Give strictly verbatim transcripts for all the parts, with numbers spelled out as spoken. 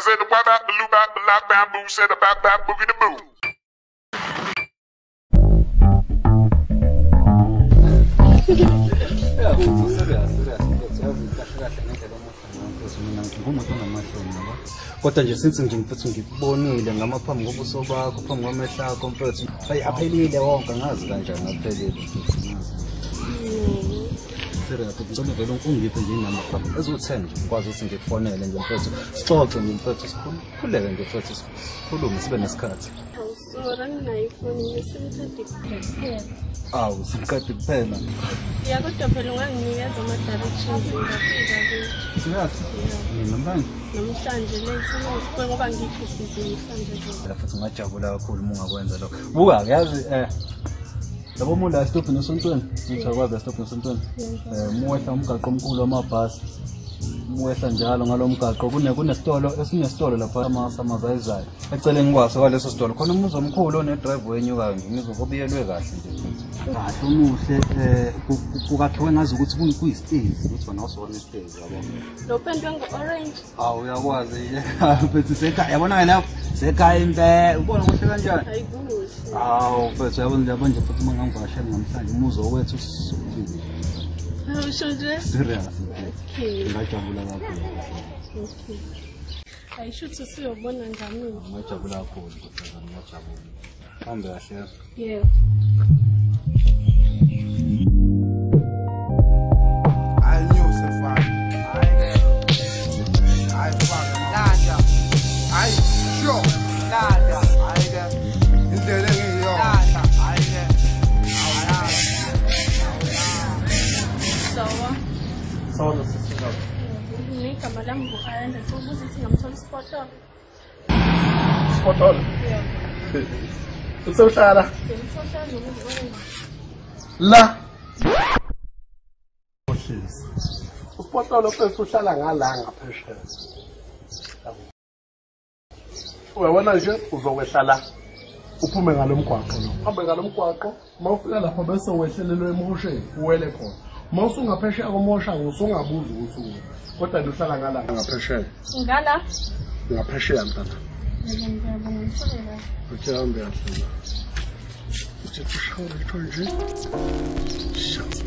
said the wop out the loop out the lock bamboo, said the bop bop boogie the boo. Kodwa nje since nje mfethu ngikubonile ngamaphambi kobuso bakho phambi kwamehla akho mfethu hayi aphelile wonke ngazi kanjani aphelile serious ngicela vele ungiphe nje inamba phambi ezo-ten nje ngikwazi ukuthi ngikufonele nje mfethu sixoxe nje mfethu sikhululeke nje mfethu sikhulume sibe nesikhathi awu simkade kuphela ya kodwa phela unganginikeza ama-directions ngingafika serious namhlanje namhlanje late ngoba ngikufizile namhlanje futhi ngajabula kakhulu uma ungakwenza lokho buka yazi eh labo umuntu la stop nesontweni ngiyakwazi stop nesontweni eh muwehla umgaqo omkhulu wamabhasi muwehla njalo ngalomgaqo kune kunesitolo esinesitolo lapha amasamazayizaya eceleni ngikwaso kwaleso sitolo khona umuzi omkhulu one drive wenyukayo nje ngizokubiyelwe kahle nje kahle umuhle eh kukakhiwe ngazi ukuthi kuyistairs ukuthi wena usona istairs yabo lo pendwe ngo-orange awu uyakwazi mfethu sekhaya yabona lapho sekhaya impela ubona kuhle kanjani hayi kuhle awu mfethu yabona yabo nje futhi uma ngangivakashela namhlanje umuzo wethu usukile usho nje serious okay ngajabula kakhulu okay ayisho ukuthi usiyobona njani ngajabula kakhulu kodwa ngajabula hambe kahle yeah Solo sisiyo. Ngigama lami nguAyanda sokubuza ukuthi ngamthola ispotolo. Spotolo? Yeah. Usohlala? Ngisohlala ngokuthi la. Ohlisi. Uspotolo mfethu uhlala ngala ngaphesheya. Uyabona nje uzokwehla la. Uphume ngalomgwaqo lo. Hambe ngalomgwaqo, mawufika lapha bese wehlelelwe emosheni, uwele khona. Mawusu ngaphesheya komosha usungabuza ukuthi kodwa uhlala ngala ngaphesheya. ngala Ngaphesheya mntana. ngiyabonga ngiyabonga. Uthi hambe yahlala. Uthi kushawe litho nje. Shit.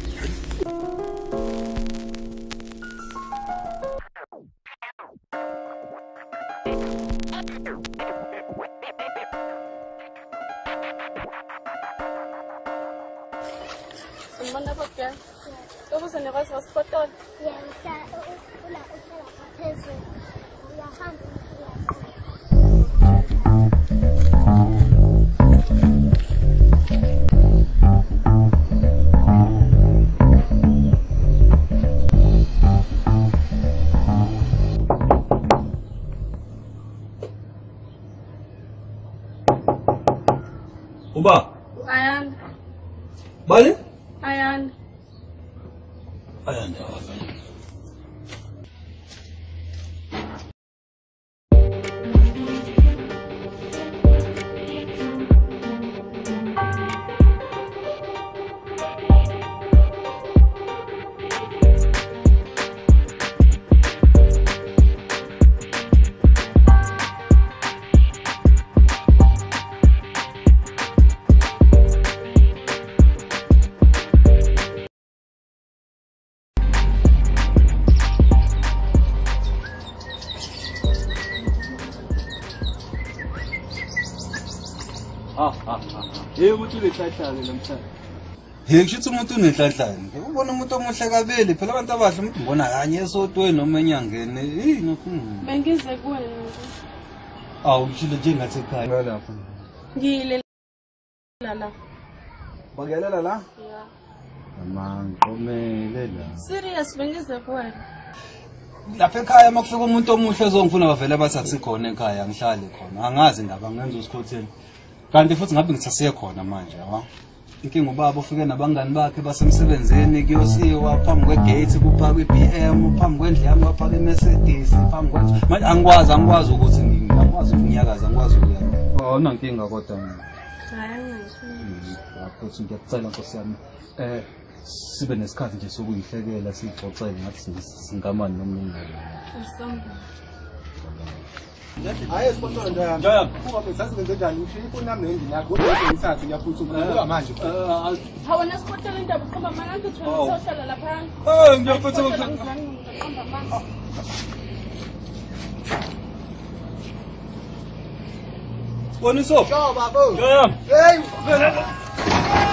Mana bakya? Kau sana kas hospital. Ya, udah udah udah pesen. Ya kan. Uba. Ayan. Balik? Ayan. Ayan. Ah ah ah. Hey umuntu unehlahlane namhlanje. Hey kusho ukuthi umuntu unehlahlane. Ubona umuntu omuhle kabeli phela abantu abahle umuntu mbona kanye esotweni noma enyangeni. Hey nokhulu. Bengize kuwena nje. Awu ngishilo nje ngathi ekhaya lapha. Ngile la. Bagelela la? Yeah. Amanzi komele la. Serious bengize kuwena. Lapha ekhaya makufika umuntu omuhle ezongifuna bavele basathi khona ekhaya ngihlale khona. Angazi ndaba ngenza usikhotheni. Kanti futhi ngabe ngithasiye khona manje yaba. Inkinga ubaba ufike nabangani bakhe basemsebenzini kuyosiwa phambi kwegate kuphaka iB M phambi kwendlu yami waphaka iMercedes phambi kwethu. Manje angikwazi angikwazi ukuthi ngiyakwazi ukunyakaza angikwazi ukuya. Oh nankinga kodwa mina. Hayi ngiyashilo. Futhi ngiyakucela Nkosi yami eh sibe nesikhathi nje sokuyihlekela sixoxele ngathi singamani nomngane. Asamba. Hayi sponsor nda. Njaya. Ungabe sazi ngenze njani ushiya ifoni yami nendini yakho kodwa ngiyithathe ngiyaphuthuma ngoba manje. Eh Hawu nesiphothela indaba ukhamba manje uthi wena sohlala lapha. Eh ngiyaphuthuma. Ngihamba manje. Boniso. Ciao babo. Njaya. Hey.